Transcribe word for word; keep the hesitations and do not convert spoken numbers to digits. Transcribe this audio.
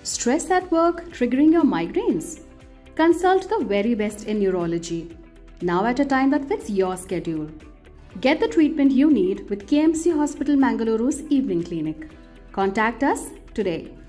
Stress at work triggering your migraines? Consult the very best in neurology, now at a time that fits your schedule. Get the treatment you need with K M C Hospital Mangaluru's evening clinic. Contact us today.